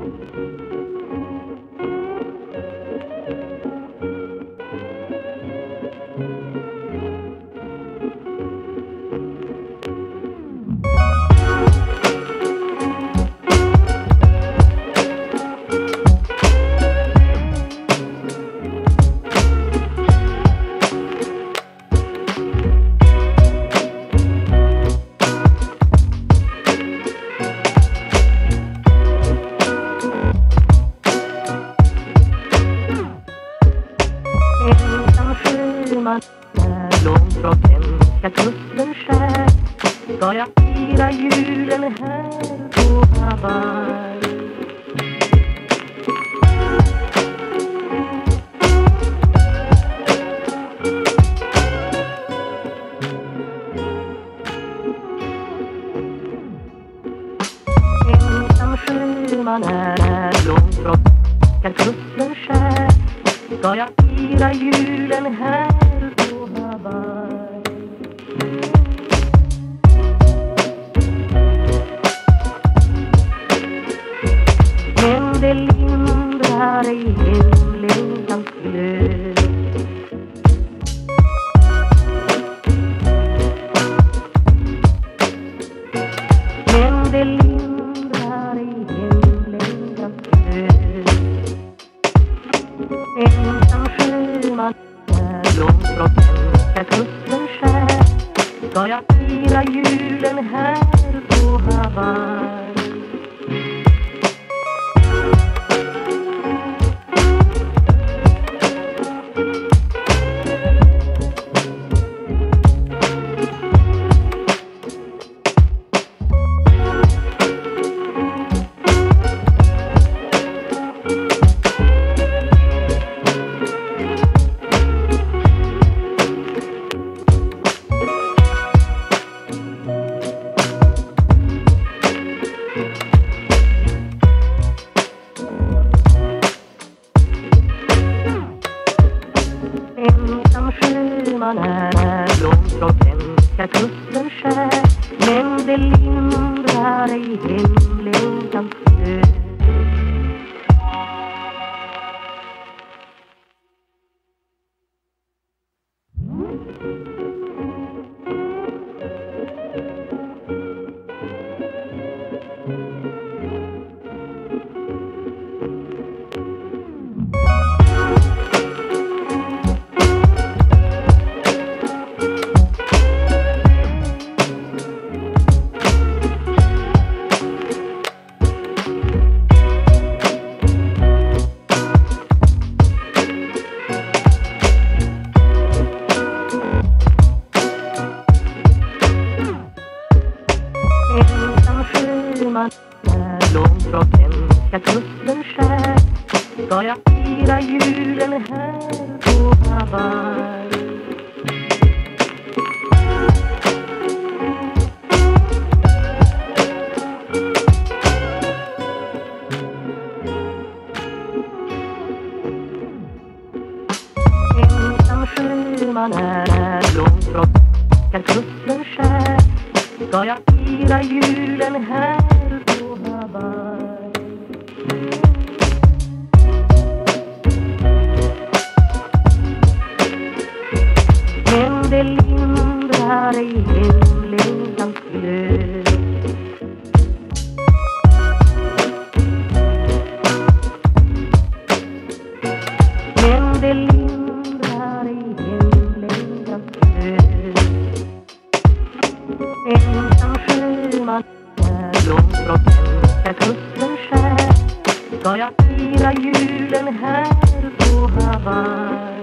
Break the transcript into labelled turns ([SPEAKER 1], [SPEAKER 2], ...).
[SPEAKER 1] Långt från svenska kusten skär ska jag fira julen här på Hawaii. Ensam sjöman är långt från svenska kusten skär ska jag fira julen här på Hawaii. Men det lindrar ej hemlängtans glöd. Men det lindrar ej hemlängtans glöd. Ensam sjöman är långt från svenska kusten skär ska jag fira julen här på Hawaii. Ensam sjöman är långt från svenska kusten skär men det lindrar ej hemlängtans glöd. Ensam sjöman är långt från svenska kusten skär ska jag fira julen här på Hawaii. Ensam sjöman är långt från svenska kusten skär ska jag fira julen här på Hawaii. Men det lindrar ej hemlängtans glöd. Men det lindrar ej hemlängtans glöd. Ensam sjöman är långt från svenska kusten skär ska jag fira julen här på Hawaii.